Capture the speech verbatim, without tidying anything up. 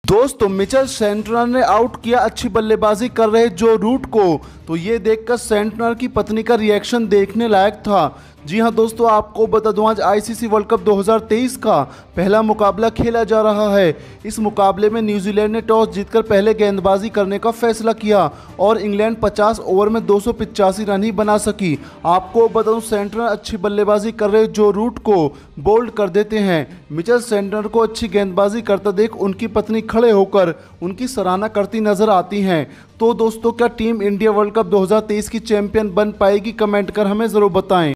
दोस्तों Mitchell Santner ने out किया अच्छी बल्लेबाजी कर रहे जो रूट को। तो ये देखकर सेंटनर की पत्नी का रिएक्शन देखने लायक था। जी हां दोस्तों, आपको बता दूं आज आईसीसी वर्ल्ड कप दो हज़ार तेईस का पहला मुकाबला खेला जा रहा है। इस मुकाबले में न्यूजीलैंड ने टॉस जीतकर पहले गेंदबाजी करने का फैसला किया और इंग्लैंड पचास ओवर में दो सौ पिचासी रन ही बना सकी। आपको बता दूं सेंटनर अच्छी बल्लेबाजी कर रहे जो रूट को बोल्ड कर देते हैं। मिचेल सेंटनर को अच्छी गेंदबाजी करता देख उनकी पत्नी खड़े होकर उनकी सराहना करती नजर आती हैं। तो दोस्तों, क्या टीम इंडिया वर्ल्ड कप दो हज़ार तेईस की चैंपियन बन पाएगी? कमेंट कर हमें ज़रूर बताएं।